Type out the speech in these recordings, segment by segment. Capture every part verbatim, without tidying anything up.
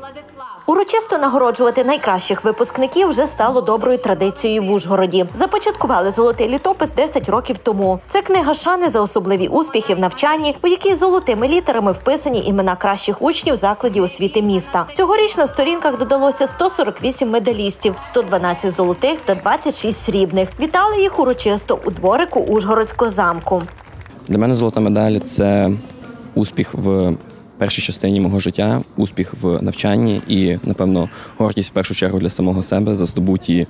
Урочисто нагороджувати найкращих випускників вже стало доброю традицією в Ужгороді. Започаткували «Золотий літопис» десять років тому. Це книга шани за особливі успіхи в навчанні, у якій золотими літерами вписані імена кращих учнів закладів освіти міста. Цьогоріч на сторінках додалося сто сорок вісім медалістів, сто дванадцять золотих та двадцять шість срібних. Вітали їх урочисто у дворику Ужгородського замку. Для мене золота медаль – це успіх в першій частині мого життя, успіх в навчанні і, напевно, гордість в першу чергу для самого себе за здобуті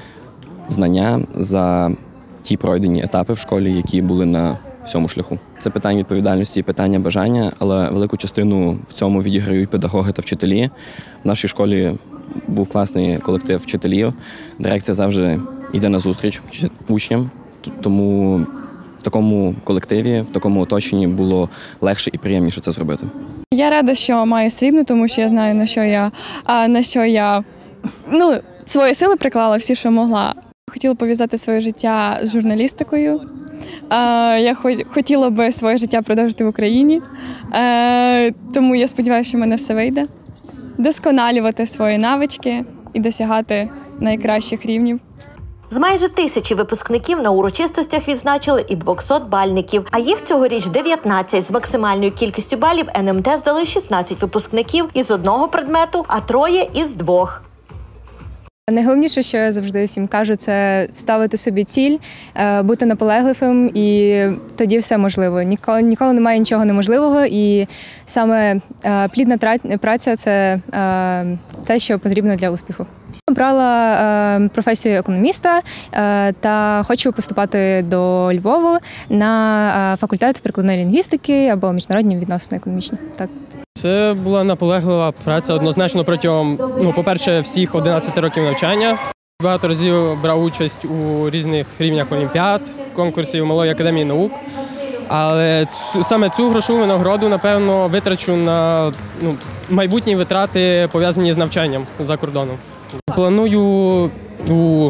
знання, за ті пройдені етапи в школі, які були на всьому шляху. Це питання відповідальності і питання бажання, але велику частину в цьому відіграють педагоги та вчителі. В нашій школі був класний колектив вчителів, дирекція завжди йде на зустріч учням, тому в такому колективі, в такому оточенні було легше і приємніше це зробити. Я рада, що маю срібну, тому що я знаю, на що я, а, на що я ну, свої сили приклала всі, що могла. Хотіла пов'язати своє життя з журналістикою. А, я хотіла би своє життя продовжити в Україні, а, тому я сподіваюся, що в мене все вийде. Досконалювати свої навички і досягати найкращих рівнів. З майже тисячі випускників на урочистостях відзначили і двохсотбальників, а їх цьогоріч дев'ятнадцять. З максимальною кількістю балів ен ем те здали шістнадцять випускників із одного предмету, а троє із двох. Найголовніше, що я завжди всім кажу, це ставити собі ціль, бути наполегливим, і тоді все можливо. Ніколи, ніколи немає нічого неможливого, і саме плідна праця – це те, що потрібно для успіху. Обрала професію економіста та хочу поступати до Львова на факультет прикладної лінгвістики або міжнародні відносини економічні. Так. Це була наполеглива праця однозначно протягом, ну, по-перше, всіх одинадцяти років навчання. Багато разів брав участь у різних рівнях олімпіад, конкурсів Малої академії наук. Але цю, саме цю грошову нагороду, напевно, витрачу на ну, майбутні витрати, пов'язані з навчанням за кордоном. Планую у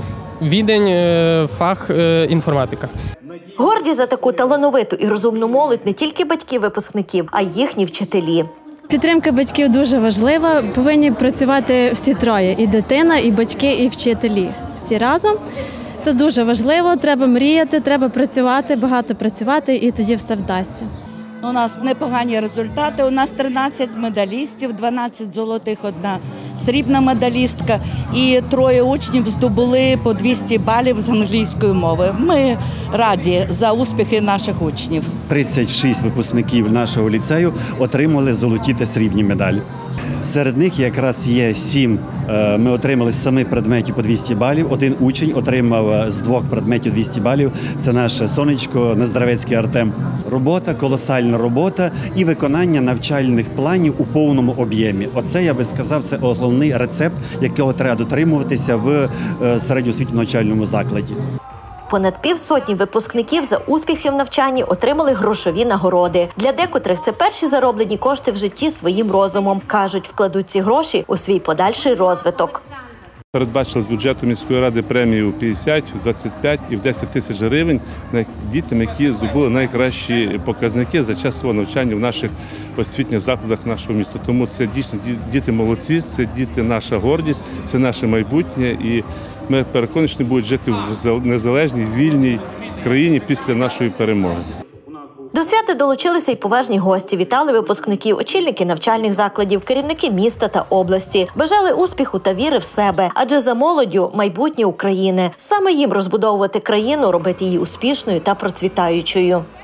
Відень фах інформатика. Горді за таку талановиту і розумну молодь не тільки батьки випускників, а й їхні вчителі. Підтримка батьків дуже важлива. Повинні працювати всі троє – і дитина, і батьки, і вчителі. Всі разом. Це дуже важливо. Треба мріяти, треба працювати, багато працювати, і тоді все вдасться. У нас непогані результати. У нас тринадцять медалістів, дванадцять золотих, одна срібна медалістка. І троє учнів здобули по двісті балів з англійської мови. Ми раді за успіхи наших учнів. тридцять шість випускників нашого ліцею отримали золоті та срібні медалі. Серед них якраз є сім, ми отримали з самих предметів по двісті балів. Один учень отримав з двох предметів двісті балів. Це наше сонечко Нездоровецький Артем. Робота, колосальна робота і виконання навчальних планів у повному об'ємі. Оце, я би сказав, це головний рецепт, якого треба дотримуватися в середньоосвітньому навчальному закладі. Понад півсотні випускників за успіхи в навчанні отримали грошові нагороди. Для декотрих це перші зароблені кошти в житті своїм розумом. Кажуть, вкладуть ці гроші у свій подальший розвиток. Передбачили з бюджету міської ради премію п'ятдесят, двадцять п'ять і в десять тисяч гривень дітям, які здобули найкращі показники за час свого навчання в наших освітніх закладах нашого міста. Тому це дійсно діти молодці, це діти наша гордість, це наше майбутнє. І ми переконані, що вони будуть жити в незалежній, вільній країні після нашої перемоги. До свята долучилися й поважні гості. Вітали випускників, очільники навчальних закладів, керівники міста та області. Бажали успіху та віри в себе, адже за молоддю – майбутнє України. Саме їм розбудовувати країну, робити її успішною та процвітаючою.